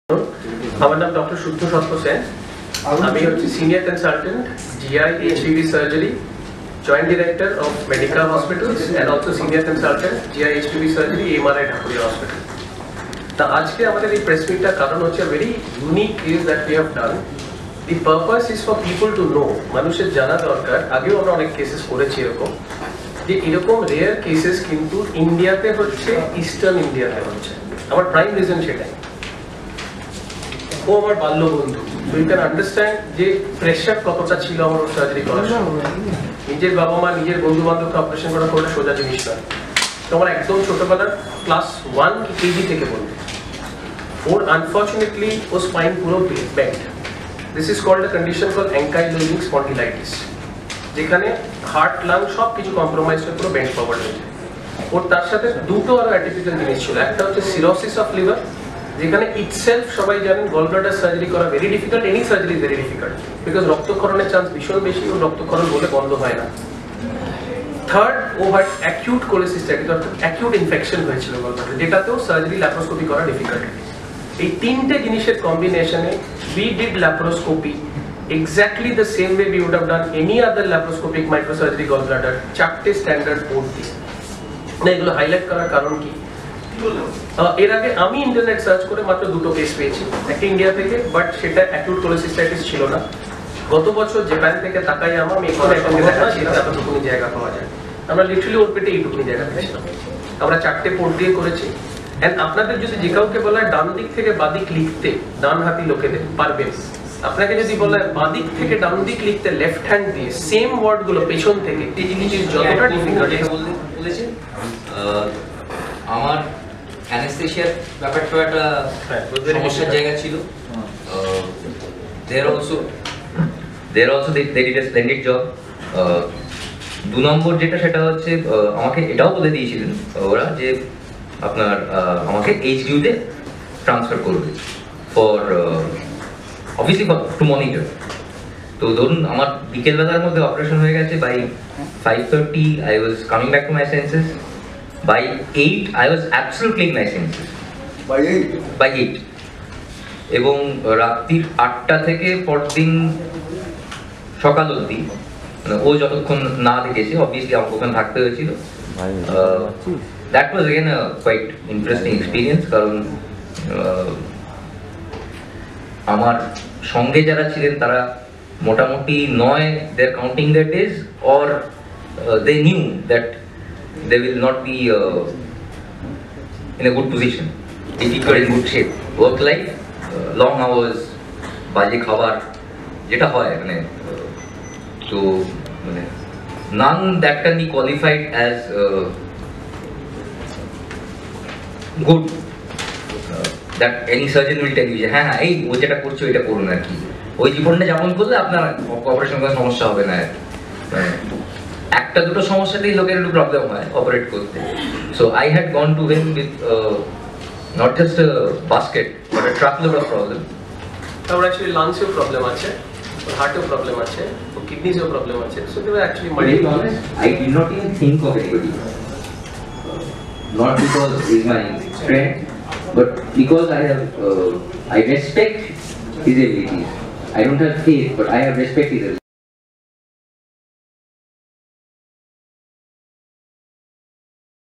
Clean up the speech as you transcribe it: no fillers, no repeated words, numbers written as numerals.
আমার নাম doctor Suddhasattwa Sen। আমি হচ্ছে senior consultant GL HPB surgery, joint director of medical hospitals and also senior consultant GL HPB surgery MRI Dhakuria hospital. তা আজকে আমাদের এই প্রেস মিটটার কারণ হচ্ছে very unique case that we have done. The purpose is for people to know, মানুষের জানা দরকার। আগেও আমরা অনেক কেসেস করেছি এরকম, যে এরকম রেয়ার কেসেস কিন্তু ইন্ডিয়াতে হচ্ছে, ইস্টার্ন ইন্ডিয়াতে হচ্ছে। আমার প্রাইম রিজন সেটাই। ও আমার বাল্য বন্ধু, ইউ ক্যান আন্ডারস্ট্যান্ড যে প্রেশার কতটা ছিল আমার সার্জারি করার সময়। নিজের বাবা মা, নিজের বন্ধু বান্ধবকে অপারেশন করা কোনো সোজা জিনিস নয়। তো আমার একদম ছোটবেলার ক্লাস 1 কেজি থেকে বলবো, ওর আনফর্চুনেটলি ও স্পাইন পুরো bend. This is called a condition call ankylosing spondylitis, যেখানে হার্ট লাং সব কিছু কম্প্রোমাইজ হয়ে পুরো বেন্ড ফরওয়ার্ড হয়েছে। ওর তার সাথে দুটো আরো অ্যাটিপিক্যাল জিনিস ছিল। একটা হচ্ছে সিরোসিস অফ লিভার, যেখানে ইটসেলফ সবাই জানেন গল ব্লাডার সার্জারি করা very difficult, any surgery is very difficult, because রক্তক্ষরণের চান্স ভীষণ বেশি, ও রক্তক্ষরণ বলে বন্ধ হয় না। থার্ড, ও হ্যাড অ্যাকিউট কোলেসিস্টাইটিস, অর্থাৎ অ্যাকিউট ইনফেকশন হয়েছিল গল ব্লাডারে, যেটাতেও সার্জারি ল্যাপ্রোস্কোপি করা ডিফিকাল্ট। এই তিনটে জিনিসের কম্বিনেশনে we did laparoscopy exactly the same way we would have done any other laparoscopic microsurgery gall bladder, 4টে standard port দিয়ে। না, এগুলো হাইলাইট করার কারণ কি, এর আগে আমি ইন্টারনেট সার্চ করে মাত্র দুটো কেস পেয়েছি, একটা ইন্ডিয়া থেকে, বাট সেটা অ্যাকিউট কোলেসিস্টাইটিস ছিল না। গত বছর জাপান থেকে তাকাই আমি এখানে এখানে দেখাচ্ছি এতটুকুনি জায়গা পাওয়া যায়। আমরা লিটারালি ওর পেটে এইটুকুনি জায়গা পেয়েছিলাম। আমরা 4টে পোর্ট দিয়ে করেছি। এন্ড আপনাদের যদি যে কাউকে বলা হয় ডান দিক থেকে বাদিক লিখতে, ডান হাতি লোকেদের পারবেন। আপনাকে যদি বলা হয় বাদিক থেকে ডান দিক লিখতে লেফট হ্যান্ড দিয়ে, সেম ওয়ার্ড গুলো পেছন থেকে, এই জিনিসের যতটা ডিফিকাল্ট বলেছে। আমার অ্যানেস্থেশিয়ার ব্যাপারটা একটা সমস্যার জায়গা ছিল। There also they did a splendid job. 2 নম্বর যেটা, সেটা হচ্ছে আমাকে এটাও বলে দিয়েছিলেন ওরা যে আপনার আমাকে HDU তে ট্রান্সফার করবে ফর অবভিয়াসলি টু মনিটর। তো ধরুন আমার বিকেলবেলার মধ্যে অপারেশন হয়ে গেছে। By 5:30 I was coming back to my senses. By 8 I was absolutely in my senses. By 8 এবং রাত্রির 8টা থেকে পরদিন সকাল অবধি, মানে ও যতক্ষণ না দেখেছে, অবভিয়াসলি আমাকে ওখানে থাকতে হয়েছিল। That was again a quite interesting experience, কারণ আমার সঙ্গে যারা ছিলেন তারা মোটামুটি নয় their counting that days, or they knew that they will not be in a good position if you are in good shape. Work life, long hours, বাজে খাবার যেটা হয়, মানে তো মানে none that can be qualified as good, that any surgeon will tell you যে হ্যাঁ হ্যাঁ এই ও যেটা করছে ওইটা করুন আর কি, ওই জীবনটা যাপন করলে আপনার অপারেশন করার সমস্যা হবে না। মানে একটা দুটো সমস্যাতেই লোকের একটু প্রবলেম হয় অপারেট করতে। So I had gone to him with not just a basket but a truckload of problem. তারপর অ্যাকচুয়ালি লাংসেও প্রবলেম আছে, হার্টেও প্রবলেম আছে, কিডনিজেও প্রবলেম আছে। So they were actually multiple. I did not even think of anybody, not because he's my friend, but because I respect his abilities. I don't have faith, but I have respect his abilities.